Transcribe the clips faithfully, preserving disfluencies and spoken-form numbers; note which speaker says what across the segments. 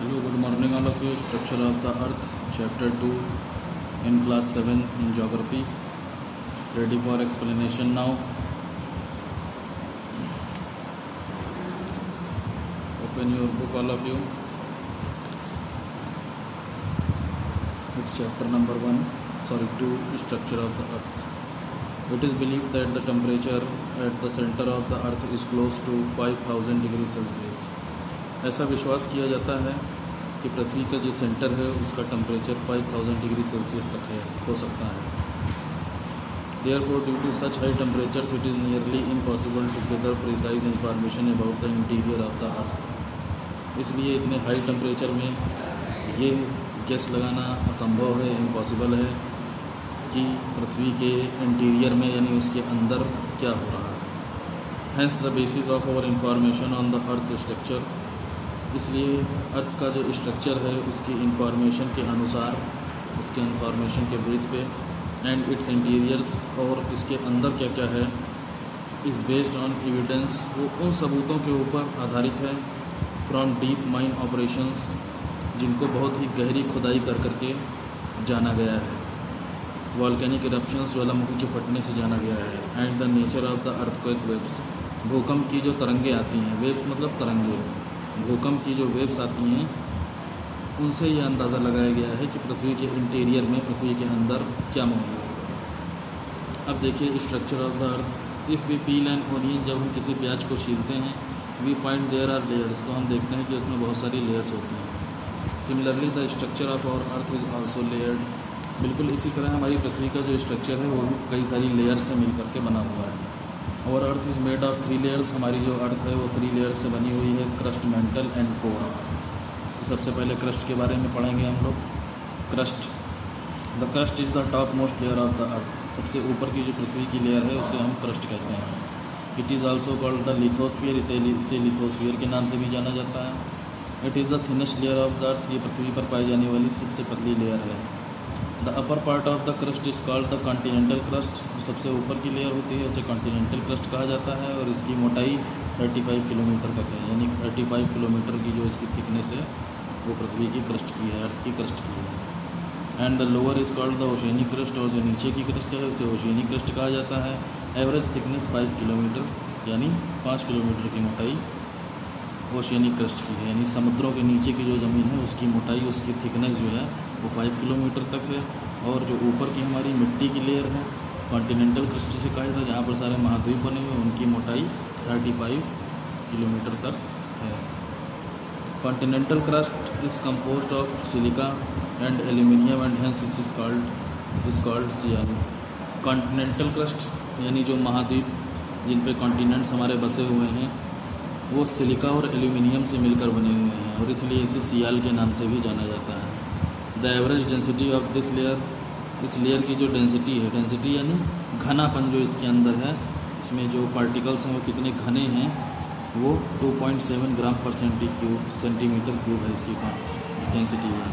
Speaker 1: Hello, good morning all of you. Structure of the Earth, Chapter two in Class seventh in Geography. Ready for explanation now. Open your book all of you. It's chapter number one, sorry two, Structure of the Earth. It is believed that the temperature at the center of the Earth is close to five thousand degrees Celsius. ऐसा विश्वास किया जाता है कि पृथ्वी का जो centre है उसका टेम्परेचर पाँच हज़ार डिग्री सेल्सियस तक है हो सकता है. Therefore, due to such high temperatures, it is nearly impossible to gather precise information about the interior of the Earth. इसलिए इतने हाई टेम्परेचर में ये गैस लगाना असंभव है, इम्पॉसिबल है कि पृथ्वी के इंटीरियर में यानी उसके अंदर क्या हो रहा है. Hence the basis of our information on the Earth's structure. इसलिए अर्थ का जो स्ट्रक्चर है उसकी इंफॉर्मेशन के अनुसार, उसके इंफॉर्मेशन के बेस पे एंड इट्स इंटीरियर्स और इसके अंदर क्या क्या है इज़ बेस्ड ऑन एविडेंस, वो उन सबूतों के ऊपर आधारित है फ्रॉम डीप माइन ऑपरेशंस, जिनको बहुत ही गहरी खुदाई कर करके जाना गया है. वॉल्केनिक इरप्शंस, ज्वालामुखी के फटने से जाना गया है. And the nature of the earthquake waves, भूकंप की जो तरंगे आती हैं, वेव्स मतलब तरंगे, भूकंप की जो वेव्स आती हैं उनसे यह अंदाज़ा लगाया गया है कि पृथ्वी के इंटीरियर में, पृथ्वी के अंदर क्या मौजूद है. अब देखिए structure of the earth. If we peel an onion, जब हम किसी प्याज को छीलते हैं, we find there are layers, तो हम देखते हैं कि उसमें बहुत सारी लेयर्स होती हैं. Similarly the structure of our earth is also layered. बिल्कुल इसी तरह हमारी पृथ्वी का जो स्ट्रक्चर है वो भी कई सारी लेयर्स से मिल करके बना हुआ है. और earth is made of three layers, हमारी जो अर्थ है वो थ्री लेयर्स से बनी हुई है, क्रस्ट, मेंटल एंड कोर. तो सबसे पहले क्रस्ट के बारे में पढ़ेंगे हम लोग. Crust, the crust is the top most layer of the earth. सबसे ऊपर की जो पृथ्वी की लेयर है उसे हम क्रस्ट कहते हैं. It is also called the lithosphere, इसे लिथोस्फीयर के नाम से भी जाना जाता है. It is the thinnest layer of the earth, ये पृथ्वी पर पाई जाने वाली सबसे पतली लेयर है. The upper part of the crust is called the continental crust, सबसे ऊपर की लेयर होती है उसे कॉन्टिनेंटल क्रस्ट कहा जाता है. और इसकी मोटाई पैंतीस किलोमीटर तक है, यानी पैंतीस किलोमीटर की जो इसकी थिकनेस है वो पृथ्वी की क्रस्ट की है, अर्थ की क्रस्ट की है. And the lower is called the oceanic crust, और जो नीचे की क्रस्ट है उसे ओशियनिक क्रस्ट कहा जाता है. एवरेज थिकनेस पाँच किलोमीटर, यानी पाँच किलोमीटर की मोटाई ओशियनिक क्रस्ट की है, यानी समुद्रों के नीचे की जो ज़मीन है उसकी मोटाई, उसकी थिकनेस जो है वो पाँच किलोमीटर तक है. और जो ऊपर की हमारी मिट्टी की लेयर है कॉन्टिनेंटल क्रस्ट से कहा जाता है, जहाँ पर सारे महाद्वीप बने हुए उनकी मोटाई पैंतीस किलोमीटर तक है. Continental crust is composed of silica and aluminium and hence is called is called sial. Continental crust यानी जो महाद्वीप जिन पे कॉन्टिनेंट्स हमारे बसे हुए हैं वो सिलिका और एल्यूमिनियम से मिलकर बने हुए हैं, और इसलिए इसे सियाल के नाम से भी जाना जाता है. The average density of this layer, इस लेयर की जो डेंसिटी है, डेंसिटी यानी घनापन जो इसके अंदर है, इसमें जो पार्टिकल्स हैं वो कितने घने हैं, वो दो पॉइंट सात ग्राम पर सेंटी क्यूब सेंटीमीटर क्यूब है इसकी डेंसिटी है.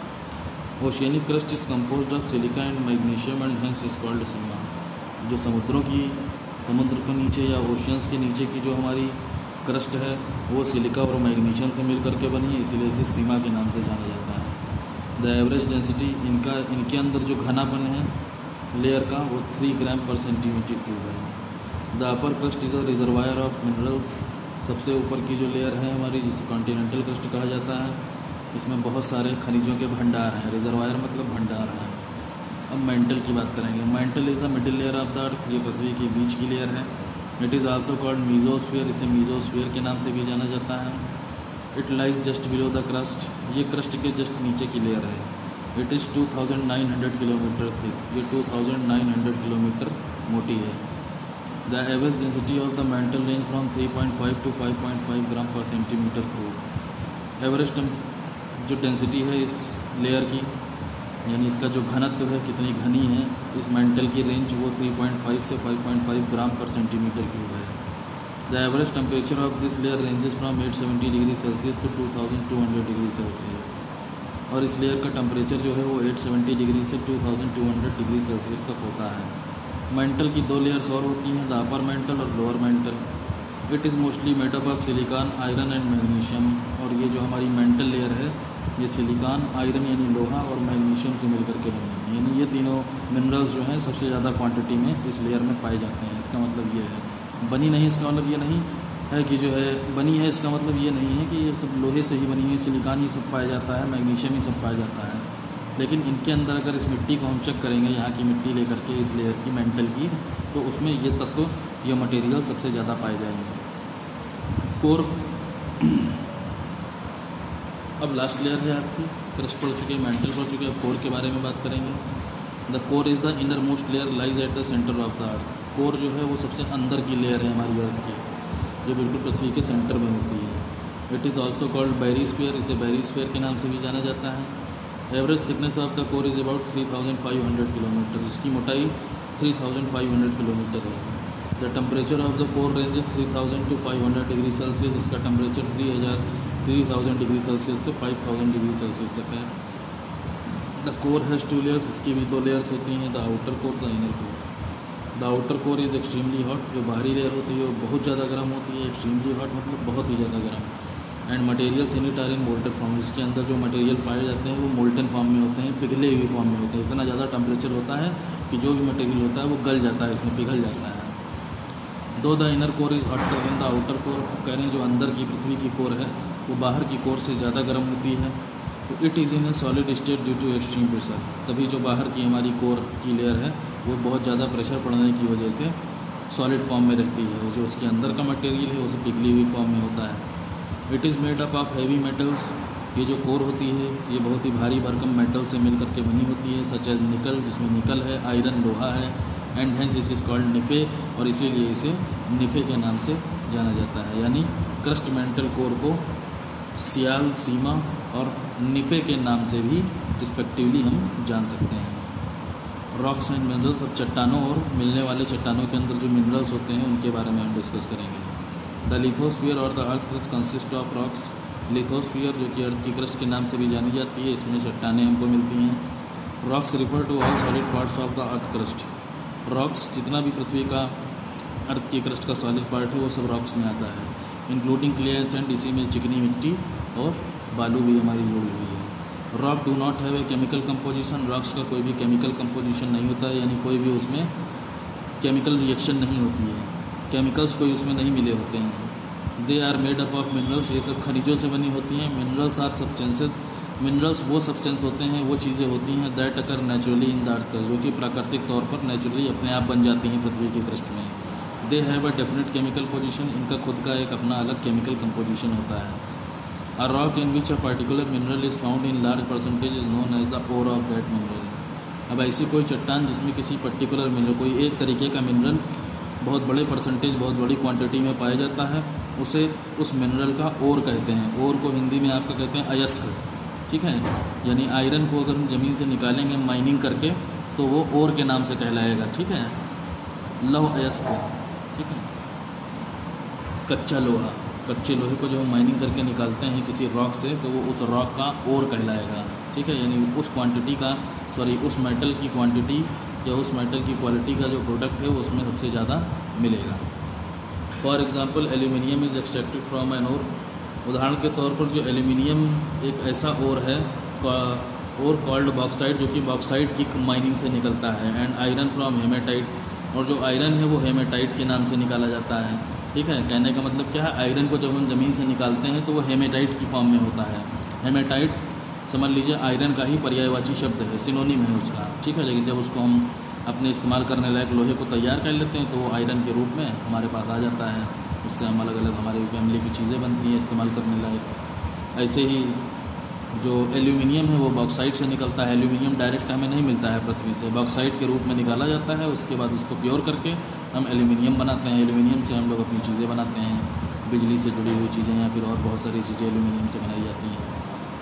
Speaker 1: Oceanic crust is composed of silica and magnesium and hence is called sima. जो समुद्रों की, समुद्र के नीचे या ओशियंस के नीचे की जो हमारी क्रस्ट है वो सिलिका और मैग्नीशियम से मिल करके बनी है, इसलिए इसे सीमा के नाम से जाना जाता है. द एवरेज डेंसिटी, इनका इनके अंदर जो घनापन है लेयर का वो three gram per centimetre cube है. The upper crust is a reservoir of minerals, सबसे ऊपर की जो लेयर है हमारी जिसे कॉन्टिनेंटल क्रस्ट कहा जाता है, इसमें बहुत सारे खनिजों के भंडार हैं. रिजर्वायर मतलब भंडार हैं. अब मेंटल की बात करेंगे. Mantle is the middle layer of the earth, ये पृथ्वी के बीच की लेयर है. It is also called mesosphere, इसे मीजोस्फीयर के नाम से भी जाना जाता है. It lies just below the crust, ये क्रस्ट के जस्ट नीचे की लेयर है. It is two thousand nine hundred kilometre thick, ये two thousand nine hundred kilometre मोटी है. The average density of the mantle range from three point five to five point five gram per centimetre cube. Average जो density है इस layer की, यानी इसका जो घनत्व है, कितनी घनी है इस मेंटल की रेंज, वो थ्री पॉइंट फाइव से five point five gram per centimetre cube है. The average temperature of this layer ranges from eight seventy degree Celsius to two thousand two hundred degree Celsius. और इस layer का temperature जो है वो आठ सौ सत्तर डिग्री से two thousand two hundred degree Celsius तक होता है. मेंटल की दो लेयर्स और होती हैं, द अपर मेंटल और lower mantle. It is mostly made up of silicon, iron and magnesium. और ये जो हमारी मेंटल लेयर है ये सिलिकॉन, आयरन यानी लोहा और मैग्नीशियम से मिलकर के बनी है। यानी ये तीनों मिनरल्स जो हैं सबसे ज़्यादा क्वांटिटी में इस लेयर में पाए जाते हैं। इसका मतलब ये है बनी नहीं, इसका मतलब ये नहीं है कि जो है बनी है, इसका मतलब ये नहीं है कि ये सब लोहे से ही बनी है, सिलिकॉन ही सब पाया जाता है, मैग्नीशियम ही सब पाया जाता है। लेकिन इनके अंदर अगर इस मिट्टी को हम चेक करेंगे, यहाँ की मिट्टी लेकर के इस लेयर की मेंटल की, तो उसमें ये तत्व, ये मटेरियल सबसे ज़्यादा पाए जाएंगे। कोर अब लास्ट लेयर है आपकी, क्रस्ट पढ़ चुके, मेंटल पढ़ चुके, अब कोर के बारे में बात करेंगे। The core is the inner most layer lies at the centre of the earth. Core जो है वो सबसे अंदर की लेयर है हमारी अर्थ की, जो बिल्कुल पृथ्वी के सेंटर में होती है। It is also called barysphere, इसे बैरिस्फीयर के नाम से भी जाना जाता है। Average thickness of the core is about three thousand five hundred kilometre, इसकी मोटाई three thousand five hundred kilometre है। The temperature of the core range three thousand to five hundred degree Celsius, इसका टेम्परेचर थ्री हज़ार three thousand degree Celsius से five thousand degree Celsius तक है। The core has two layers, इसकी भी दो layers होती हैं, the outer core, the inner core. The outer core is extremely hot, जो बाहरी लेयर होती है वो बहुत ज़्यादा गर्म होती है। एक्सट्रीमली हॉट मतलब बहुत ही ज़्यादा गर्म। And materials in it are in molted form, इसके अंदर जो मटेरियल पाए जाते हैं वो मोल्टन फॉर्म में होते हैं, पिघले हुए फॉर्म में होते हैं। इतना ज़्यादा टेम्परेचर होता है कि जो भी मटेरियल होता है वो गल जाता है, इसमें पिघल जाता है। दो the inner core is hotter than the outer core, कह रहे हैं जो अंदर की पृथ्वी की कोर है वो बाहर की कोर से ज़्यादा गर्म होती है। तो it is in a solid state due to extreme pressure, तभी जो बाहर की हमारी कोर की लेयर है वो बहुत ज़्यादा प्रेशर पड़ने की वजह से सॉलिड फॉर्म में रहती है। जो उसके अंदर का मटेरियल है वो सब पिघली हुई फॉर्म में होता है। It is made up of heavy metals, ये जो कोर होती है ये बहुत ही भारी भरकम मेटल से मिल करके बनी होती है, सच एज निकल, जिसमें निकल है, आयरन लोहा है, एंड हेंस इस इज़ कॉल्ड निफे, और इसीलिए इसे निफे के नाम से जाना जाता है। यानी क्रस्ट मेंटल कोर को सियाल, सीमा और निफे के नाम से भी रिस्पेक्टिवली हम जान सकते हैं। रॉक्स एंड मिनरल्स, अब चट्टानों और मिलने वाले चट्टानों के अंदर जो मिनरल्स होते हैं उनके बारे में हम डिस्कस करेंगे। द लिथोस्फीयर और the earth crust consist of rocks. Lithosphere जो कि अर्थ की क्रस्ट के नाम से भी जानी जाती है, इसमें चट्टानें हमको मिलती हैं। Rocks refer to all solid parts of the earth crust. Rocks जितना भी पृथ्वी का अर्थ की क्रस्ट का सॉलिड पार्ट है वो सब रॉक्स में आता है, इंक्लूडिंग क्ले एंड सैंड, इसी में चिकनी मिट्टी और बालू भी हमारी जुड़ी हुई है। Rock do not have a chemical composition, rocks का कोई भी केमिकल कंपोजिशन नहीं होता है, यानी कोई भी उसमें केमिकल रिएक्शन नहीं होती है, केमिकल्स कोई उसमें नहीं मिले होते हैं। They are made up of minerals, ये सब खनिजों से बनी होती हैं। मिनरल्स आर सब्सटेंसेस, मिनरल्स वो सब्सटेंस होते हैं, वो चीज़ें होती हैं that occur naturally in the earth, जो कि प्राकृतिक तौर पर नेचुरली अपने आप बन जाती हैं पृथ्वी की क्रस्ट में। They have a definite chemical position, इनका खुद का एक अपना अलग केमिकल कंपोजिशन होता है। A rock in which a particular mineral is found in large percentage is known as the ore of that mineral. अब ऐसी कोई चट्टान जिसमें किसी पर्टिकुलर मिनरल, कोई एक तरीके का मिनरल बहुत बड़े परसेंटेज, बहुत बड़ी क्वांटिटी में पाया जाता है, उसे उस मिनरल का ओर कहते हैं। ओर को हिंदी में आपका कहते हैं अयस्क, ठीक है। यानी आयरन को अगर हम ज़मीन से निकालेंगे माइनिंग करके तो वो ओर के नाम से कहलाएगा, ठीक है, लौह अयस्क, ठीक है। कच्चा लोहा, कच्चे लोहे को जब हम माइनिंग करके निकालते हैं किसी रॉक से तो वो उस रॉक का ओर कहलाएगा, ठीक है। यानी उस क्वांटिटी का, सॉरी उस मेटल की क्वांटिटी या उस मेटल की क्वालिटी का जो प्रोडक्ट है वो उसमें सबसे ज़्यादा मिलेगा। For example aluminium is extracted from an ore, उदाहरण के तौर पर जो एल्यूमिनियम एक ऐसा ओर है, ओर कॉल्ड बॉक्साइट, जो कि बॉक्साइट की माइनिंग से निकलता है। एंड आयरन फ्रॉम हेमेटाइट, और जो आयरन है वो हेमेटाइट के नाम से निकाला जाता है, ठीक है। कहने का मतलब क्या है, आयरन को जब हम ज़मीन से निकालते हैं तो वो हेमेटाइट की फॉर्म में होता है। हेमेटाइट समझ लीजिए आयरन का ही पर्यायवाची शब्द है, सिनोनिम है उसका, ठीक है। लेकिन जब उसको हम अपने इस्तेमाल करने लायक लोहे को तैयार कर लेते हैं तो वो आयरन के रूप में हमारे पास आ जाता है, उससे हम अलग अलग हमारी फैमिली की चीज़ें बनती हैं इस्तेमाल करने लायक। ऐसे ही जो एल्यूमिनियम है वो बॉक्साइट से निकलता है। एल्यूमिनियम डायरेक्ट हमें नहीं मिलता है पृथ्वी से, बॉक्साइट के रूप में निकाला जाता है, उसके बाद उसको प्योर करके हम एल्यूमिनियम बनाते हैं। एल्यूमिनियम से हम लोग अपनी चीज़ें बनाते हैं, बिजली से जुड़ी हुई चीज़ें या फिर और बहुत सारी चीज़ें एल्यूमिनियम से बनाई जाती हैं।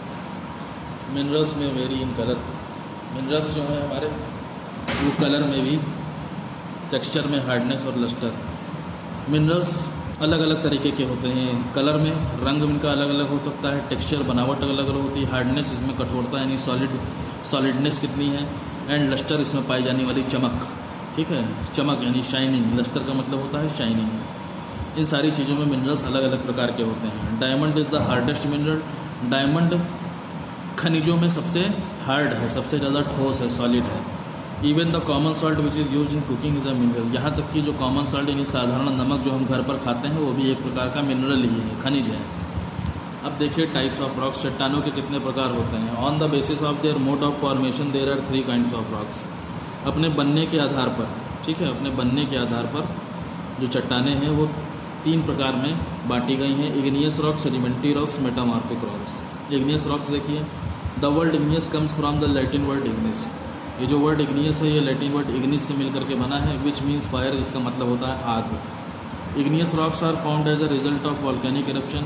Speaker 1: मिनरल्स में वेरी इन कलर, मिनरल्स जो हैं हमारे वो कलर में भी, टेक्सचर में हार्डनेस और लस्टर। मिनरल्स अलग अलग तरीके के होते हैं, कलर में रंग इनका अलग अलग हो सकता है, टेक्सचर बनावट अलग अलग होती है, हार्डनेस इसमें कठोरता यानी सॉलिड सॉलिडनेस कितनी है, एंड लस्टर इसमें पाई जाने वाली चमक, ठीक है। चमक यानी शाइनिंग, लस्टर का मतलब होता है शाइनिंग। इन सारी चीज़ों में मिनरल्स अलग अलग प्रकार के होते हैं। Diamond is the hardest mineral, diamond खनिजों में सबसे हार्ड है, सबसे ज़्यादा ठोस है, सॉलिड है। Even the common salt which is use in cooking is a mineral, यहाँ तक कि जो कॉमन सॉल्ट यानी साधारण नमक जो हम घर पर खाते हैं वो भी एक प्रकार का मिनरल ही है, खनिज है। अब देखिए टाइप्स ऑफ रॉक्स, चट्टानों के कितने प्रकार होते हैं। On the basis of their mode of formation there are three kinds of rocks, अपने बनने के आधार पर, ठीक है, अपने बनने के आधार पर जो चट्टानें हैं वो तीन प्रकार में बांटी गई हैं। Igneous rocks, sedimentary rocks, metamorphic rocks. Igneous rocks देखिए, the word igneous comes from the Latin word ignis, ये जो वर्ड इग्नियस है ये लैटिन वर्ड इग्निस से मिलकर के बना है, विच मीन्स फायर, जिसका मतलब होता है आग। Igneous rocks are found as a result of volcanic eruption,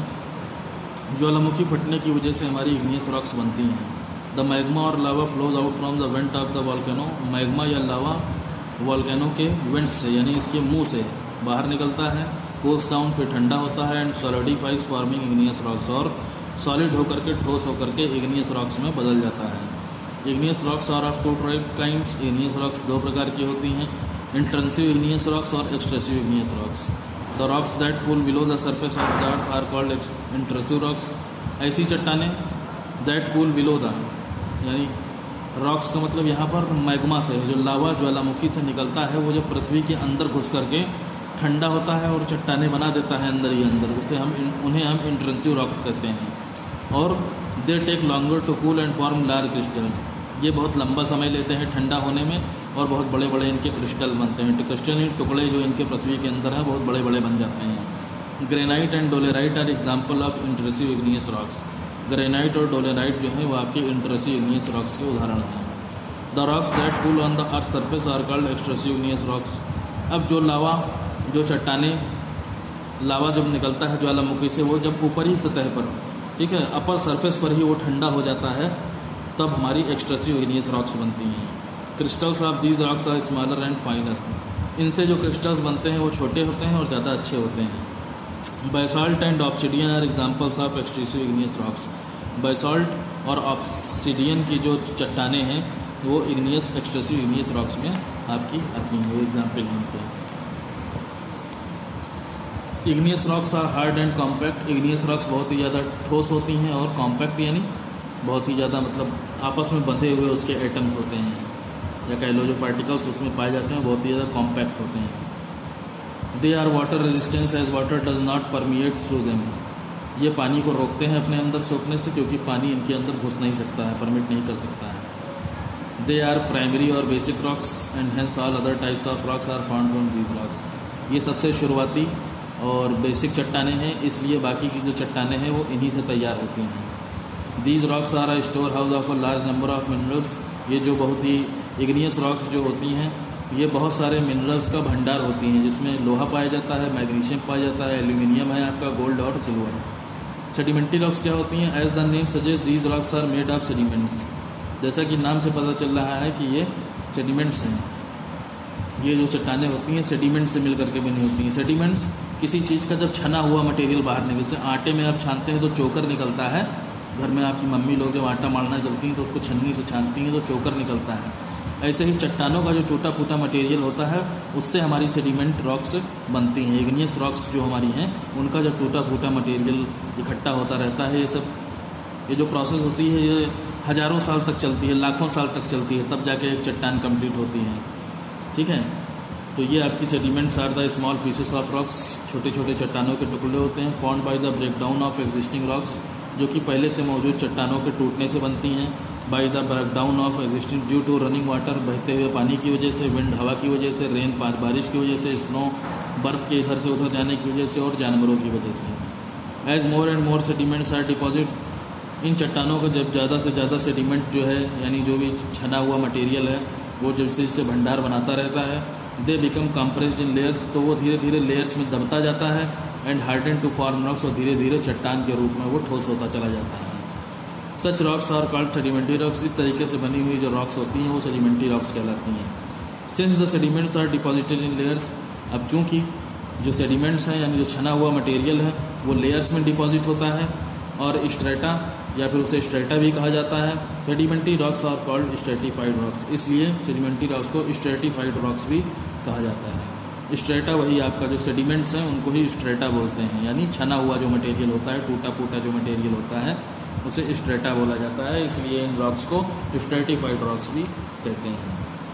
Speaker 1: ज्वालामुखी फटने की वजह से हमारी इग्नियस रॉक्स बनती हैं। द मैग्मा और lava flows out from the vent of the volcano, magma या लावा वॉल्केनो के वेंट से यानी इसके मुंह से बाहर निकलता है, कूल्स डाउन फिर ठंडा होता है, and solidifies forming igneous rocks, और सॉलिड होकर के ठोस होकर के इग्नियस रॉक्स में बदल जाता है। Igneous rocks are of two kinds, igneous rocks दो प्रकार की होती हैं, इंट्रेंसिव इग्नियस रॉक्स और extrusive igneous rocks. The rocks that cool below the surface of the earth are called intrusive rocks, ऐसी चट्टानें दैट कूल बिलो द, यानी rocks का मतलब यहाँ पर मैग्मा से, जो लावा ज्वालामुखी से निकलता है वो जब पृथ्वी के अंदर घुस करके ठंडा होता है और चट्टानें बना देता है अंदर ही अंदर, उसे हम उन्हें हम इंट्रेंसिव रॉक कहते हैं। और they take longer to cool and form large crystals, ये बहुत लंबा समय लेते हैं ठंडा होने में और बहुत बड़े बड़े इनके क्रिस्टल बनते हैं। क्रिस्टल टुकड़े जो इनके पृथ्वी के अंदर हैं बहुत बड़े बड़े बन जाते हैं। Granite and dolerite are example of intrusive igneous rocks, granite और डोलेराइट जो है वो आपके इंट्रेंसिव इग्नियस रॉक्स के उदाहरण हैं। The rocks that cool on the earth surface are called extrusive igneous rocks. अब जो लावा, जो चट्टानें, लावा जब निकलता है ज्वालामुखी से वो जब ऊपरी सतह पर, ठीक है, अपर सरफेस पर ही वो ठंडा हो जाता है, तब हमारी एक्सट्रेसिव इग्नियस रॉक्स बनती हैं। Crystals of these rocks are smaller and finer, इनसे जो क्रिस्टल्स बनते हैं वो छोटे होते हैं और ज़्यादा अच्छे होते हैं। Basalt and obsidian are examples of extrusive igneous rocks, basalt और ऑब्सिडियन की जो चट्टानें हैं वो इग्नियस एक्सट्रेसिव इग्नियस रॉक्स में आपकी आती हैं, वो एग्जाम्पल हैं इनके। Igneous rocks are hard and compact, igneous rocks बहुत ही ज़्यादा ठोस होती हैं और कॉम्पैक्ट यानी बहुत ही ज़्यादा मतलब आपस में बंधे हुए उसके एटम्स होते हैं, या कह लो जो पार्टिकल्स उसमें पाए जाते हैं बहुत ही ज़्यादा कॉम्पैक्ट होते हैं। They are water resistance as water does not permeate through them, ये पानी को रोकते हैं अपने अंदर सोखने से, क्योंकि पानी इनके अंदर घुस नहीं सकता है, परमिट नहीं कर सकता है। दे आर प्राइमरी और basic rocks and hence all other types of rocks are found from these rocks, ये सबसे शुरुआती और बेसिक चट्टानें हैं, इसलिए बाकी की जो चट्टानें हैं वो इन्हीं से तैयार होती हैं। These rocks are a store house of a large number of minerals, ये जो बहुत ही इग्नियस रॉक्स जो होती हैं ये बहुत सारे मिनरल्स का भंडार होती हैं, जिसमें लोहा पाया जाता है, मैग्नीशियम पाया जाता है, एल्यूमिनियम है आपका, गोल्ड और सिल्वर। सेडिमेंट्री रॉक्स क्या होती हैं? As the name suggest these rocks are made of sediments, जैसा कि नाम से पता चल रहा है कि ये सेडिमेंट्स हैं। ये जो चट्टानें होती हैं सेडिमेंट से मिलकर के बनी होती हैं। सेडिमेंट्स किसी चीज़ का जब छना हुआ मटेरियल बाहर निकल, जैसे आटे में आप छानते हैं तो चोकर निकलता है, घर में आपकी मम्मी लोग जब आटा मारना चलती हैं तो उसको छन्नी से छानती हैं तो चोकर निकलता है। ऐसे ही चट्टानों का जो टूटा फूटा मटेरियल होता है उससे हमारी सेडिमेंट रॉक्स बनती हैं। इग्नियस रॉक्स जो हमारी हैं उनका जब टूटा फूटा मटेरियल इकट्ठा होता रहता है, ये सब ये जो प्रोसेस होती है ये हज़ारों साल तक चलती है, लाखों साल तक चलती है, तब जाके एक चट्टान कंप्लीट होती है। ठीक है, तो ये आपकी sediments are the small pieces of rocks, छोटे छोटे चट्टानों के टुकड़े होते हैं, formed by the breakdown of existing rocks, जो कि पहले से मौजूद चट्टानों के टूटने से बनती हैं। By the breakdown of existing due to running water, बहते हुए पानी की वजह से, विंड हवा की वजह से, रेन बारिश की वजह से, स्नो बर्फ़ के इधर से उधर जाने की वजह से, और जानवरों की वजह से। As more and more sediments are deposit, इन चट्टानों का जब ज़्यादा से ज़्यादा सेडिमेंट जो है यानी जो भी छना हुआ मटेरियल है वो जैसे जैसे भंडार बनाता रहता है, they become compressed in layers, तो वो धीरे धीरे लेयर्स में दबता जाता है, and harden to form rocks, और धीरे धीरे चट्टान के रूप में वो ठोस होता चला जाता है। Such rocks are called sedimentary rocks, इस तरीके से बनी हुई जो रॉक्स होती हैं वो सेडिमेंट्री रॉक्स कहलाती हैं। Since the sediments are deposited in layers, अब चूँकि जो सेडिमेंट्स हैं यानी जो छना हुआ मटेरियल है वो लेयर्स में डिपॉजिट होता है, और स्ट्रेटा या फिर उसे स्ट्रेटा भी कहा जाता है। Sedimentary rocks are called stratified rocks, इसलिए सेडिमेंट्री रॉक्स को स्ट्रेटिफाइड रॉक्स भी कहा जाता है। स्ट्रेटा वही आपका जो सेडिमेंट्स हैं उनको ही स्ट्रेटा बोलते हैं, यानी छना हुआ जो मटेरियल होता है, टूटा फूटा जो मटेरियल होता है उसे स्ट्रेटा बोला जाता है। इसलिए इन रॉक्स को स्ट्रेटिफाइड रॉक्स भी कहते हैं।